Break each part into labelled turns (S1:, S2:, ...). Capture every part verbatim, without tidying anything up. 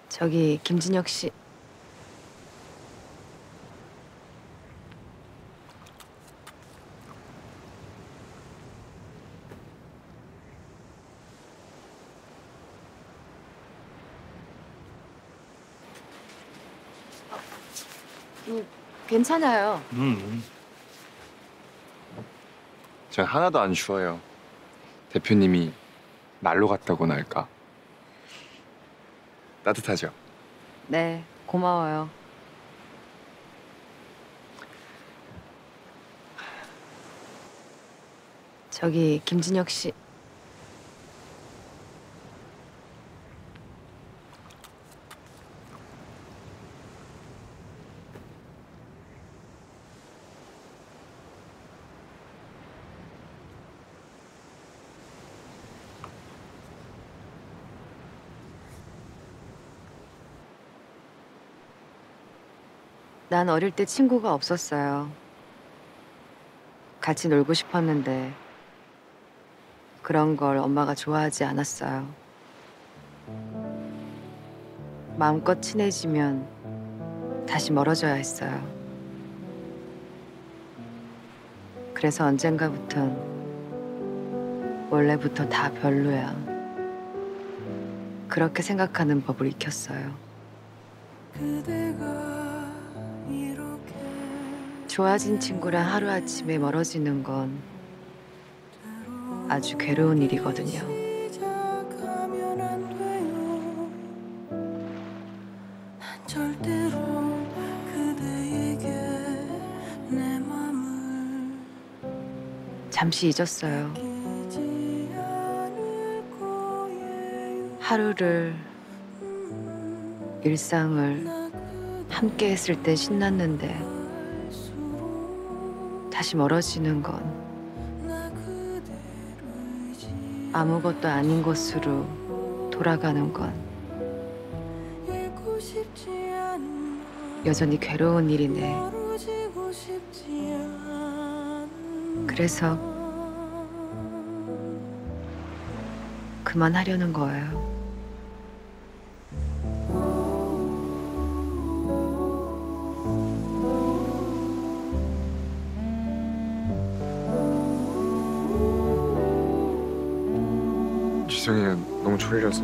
S1: 저기 김진혁 씨. 음, 괜찮아요.
S2: 음. 전 하나도 안 추워요. 대표님이 난로 같다고나 할까? 따뜻하죠?
S1: 네, 고마워요. 저기 김진혁 씨. 난 어릴 때 친구가 없었어요. 같이 놀고 싶었는데 그런 걸 엄마가 좋아하지 않았어요. 마음껏 친해지면 다시 멀어져야 했어요. 그래서 언젠가부턴 원래부터 다 별로야. 그렇게 생각하는 법을 익혔어요. 좋아진 친구랑 하루아침에 멀어지는 건 아주 괴로운 일이거든요. 잠시 잊었어요. 하루를, 일상을 함께 했을 땐 신났는데 다시 멀어지는 건 아무것도 아닌 곳으로 돌아가는 건 여전히 괴로운 일이네. 그래서 그만하려는 거예요.
S2: 죄송해요. 너무 졸려서.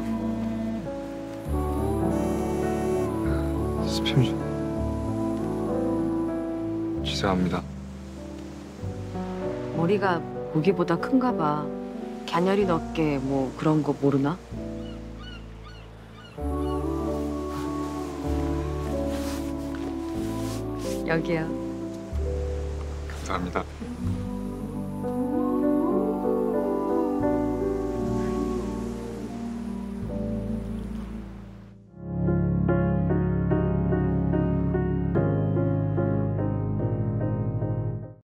S2: 스팸 좀. 죄송합니다.
S1: 머리가 보기보다 큰가 봐. 갸녀리 넓게 뭐 그런 거 모르나? 여기요.
S2: 감사합니다.